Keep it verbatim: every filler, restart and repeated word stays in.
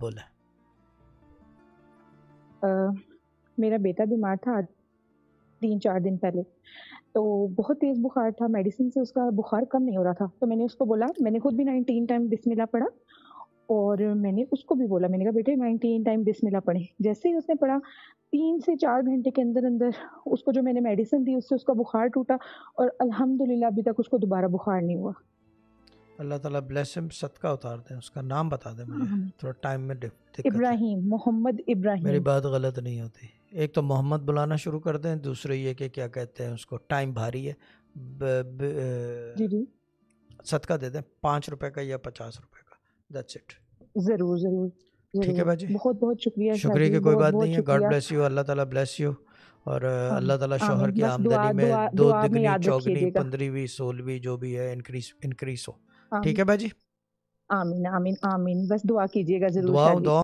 بولیں. میرا بیٹا بیمار تھا تین چار دن پہلے، تو بہت تیز بخار تھا، میڈیسن سے اس کا بخار کم نہیں ہو رہا تھا. تو میں نے اس کو بولا، میں نے خود بھی نائنٹین ٹائم بسم اللہ پڑھا، اور میں نے اس کو بھی بولا، میں نے کہا بیٹے نائنٹین ٹائم بسم اللہ پڑھیں. جیسے ہی اس نے پڑھا، تین سے چار گھنٹے کے اندر اندر اس کو جو میں نے میڈیسن دی اس سے اس کا بخار ٹوٹا، اور الحمدللہ ابھی تک اس کو دوبارہ بخار نہیں ہوا. اللہ تعالیٰ بلیس ہم. صدقہ اتار دیں. اس کا نام بتا دیں مجھے، تھوڑا ٹائم میں دقت ہے. ابراہیم، محمد ابراہیم. میری بات غلط نہیں ہوتی. ایک تو محمد بلانا شروع کر دیں، دوسرے یہ کہ کیا کہتے ہیں اس کو، ٹائم بھاری ہے. ب, ب, جی جی صدقہ دے دیں، پانچ روپے کا یا پچاس روپے کا. That's it. ضرور ضرور ٹھیک ہے بھائی. بہت بہت شکریہ. شکریہ کی کوئی بات نہیں ہے. God bless you. اللہ تعالیٰ بلیس یو. اور اللہ تعالیٰ شوہر کی آمدنی میں دو دگنی چوگنی پندرہویں سولہویں جو بھی ہے انکریز انکریز ہو. ٹھیک ہے بھائی جی. آمین آمین آمین. بس دعا کیجیے گا ضرور. دعا دعا